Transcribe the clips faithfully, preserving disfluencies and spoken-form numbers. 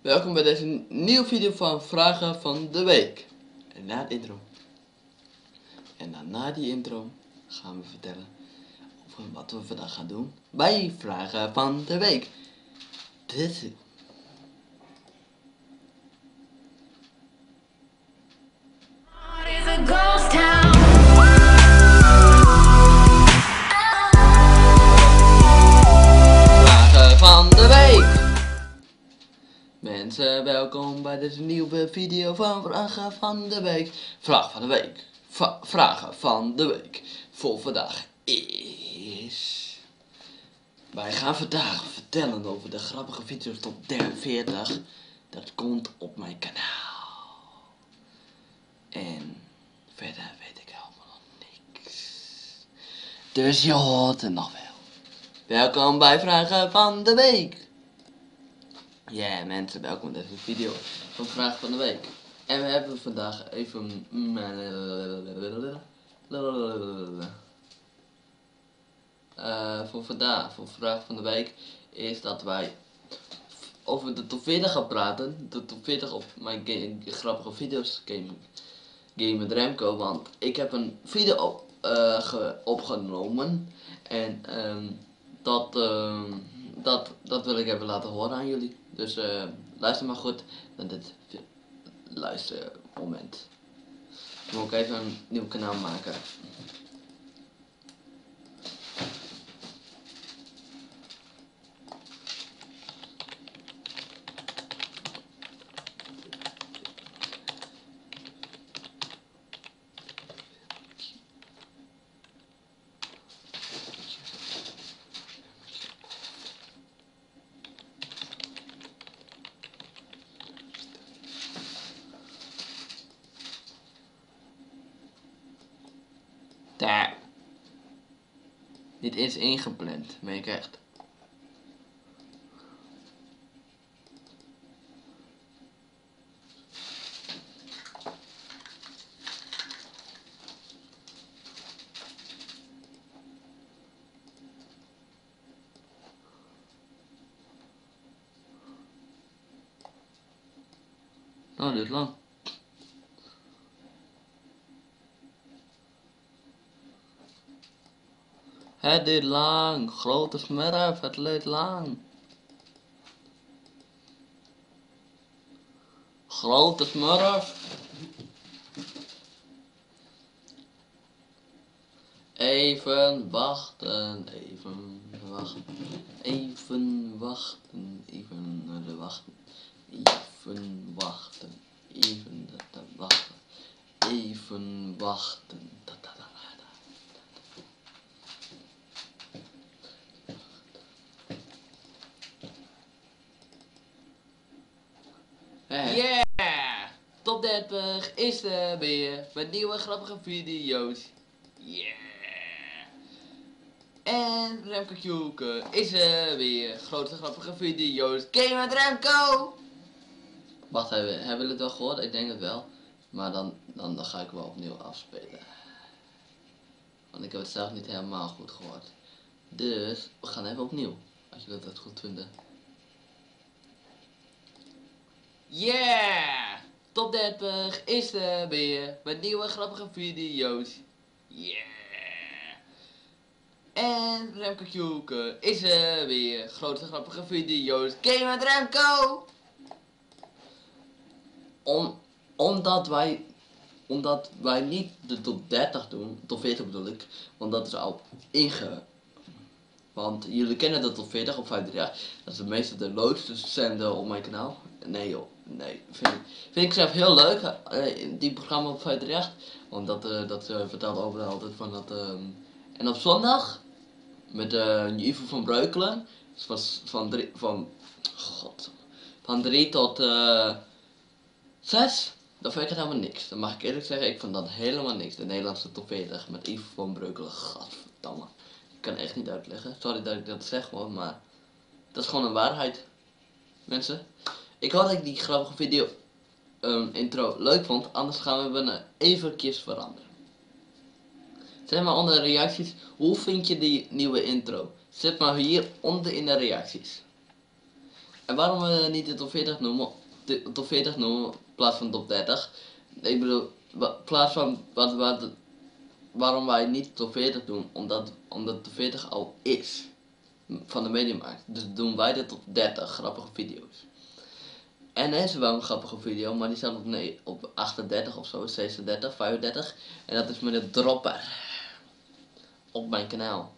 Welkom bij deze nieuwe video van Vragen van de Week. En na de intro. En dan na die intro gaan we vertellen over wat we vandaag gaan doen bij Vragen van de Week. Dit is... Vragen van de Week. Mensen, welkom bij deze nieuwe video van Vragen van de Week. Vraag van de Week. Va vragen van de Week. Voor vandaag is... Wij gaan vandaag vertellen over de grappige video's top veertig. Dat komt op mijn kanaal. En verder weet ik helemaal nog niks. Dus je hoort het nog wel. Welkom bij Vragen van de Week. Ja yeah, mensen, welkom bij deze video van Vraag van de Week. En we hebben vandaag even... Uh, voor vandaag, voor Vraag van de Week, is dat wij over de top veertig gaan praten. De top veertig op mijn game, grappige video's game, game met Remco. Want ik heb een video op, uh, ge, opgenomen. En um, dat... Um, Dat, dat wil ik even laten horen aan jullie. Dus uh, luister maar goed naar dit luistermoment. Ik moet ook even een nieuw kanaal maken. Daar. Dit is ingepland, meen ik echt. Nou, dit is lang. Het duurt lang, grote smurf, het duurt lang. Grote smurf. Even wachten, even wachten, even wachten, even wachten, even wachten, even wachten, even wachten. Yeah! Top dertig is er weer met nieuwe grappige video's. Yeah! En Remco Kjoeke is er weer. Grote grappige video's. Game met Remco! Wacht, hebben, hebben jullie het wel gehoord? Ik denk het wel. Maar dan, dan, dan ga ik wel opnieuw afspelen. Want ik heb het zelf niet helemaal goed gehoord. Dus we gaan even opnieuw. Als jullie dat goed vinden. Yeah! Top dertig is er weer met nieuwe grappige video's. Yeah! En Remco Kjoeke is er weer. Grote grappige video's. Game met Remco! Om, omdat wij... Omdat wij niet de top dertig doen. Top veertig bedoel ik. Want dat is al inge... Want jullie kennen de top veertig op vijf drie acht. Dat is de meeste de leukste zender op mijn kanaal. Nee joh, nee. Vind, vind ik zelf heel leuk, uh, die programma op vijf drie acht. Want dat, uh, dat uh, vertelt over altijd van dat... Uh, en op zondag, met uh, Ivo van Breukelen. Dus was van drie, van... God. Van drie tot uh, zes. Dat vind ik het helemaal niks. Dan mag ik eerlijk zeggen, ik vond dat helemaal niks. De Nederlandse top veertig met Ivo van Breukelen. Gadverdamme. Ik kan echt niet uitleggen. Sorry dat ik dat zeg hoor, maar dat is gewoon een waarheid. Mensen. Ik hoop dat ik die grappige video um, intro leuk vond. Anders gaan we hem eventjes veranderen. Zeg maar onder de reacties. Hoe vind je die nieuwe intro? Zet maar hier onder in de reacties. En waarom we niet de top veertig noemen, de top veertig noemen in plaats van top dertig? Ik bedoel, in plaats van wat, wat, waarom wij niet top veertig doen, omdat, omdat top veertig al is van de mediamarkt. Dus doen wij de top dertig grappige video's. En er is wel een grappige video, maar die staat op, nee, op achtendertig of zo, zesendertig, vijfendertig. En dat is met de dropper. Op mijn kanaal.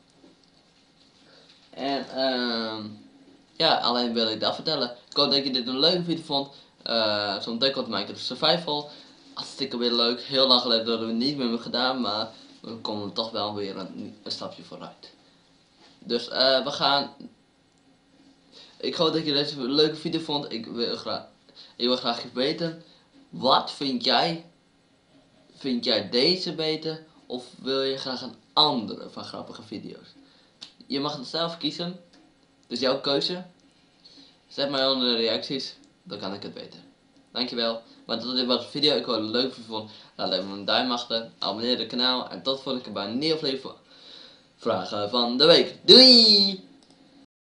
En ehm ja, alleen wil ik dat vertellen. Ik hoop dat je dit een leuke video vond. Uh, Zo'n Duck Minecraft Survival. Hartstikke weer leuk. Heel lang geleden dat we het niet meer hebben gedaan, maar we komen toch wel weer een, een stapje vooruit. Dus uh, we gaan... Ik hoop dat je deze leuke video vond. Ik wil graag, ik wil graag weten, wat vind jij? Vind jij deze beter? Of wil je graag een andere van grappige video's? Je mag het zelf kiezen. Dus jouw keuze. Zet mij onder de reacties, dan kan ik het weten. Dankjewel. Maar tot dit was de video. Ik hoop dat je het leuk vond. Laat even een duim achter. Abonneer het kanaal. En tot volgende keer bij een nieuwe vragen van de week. Doei!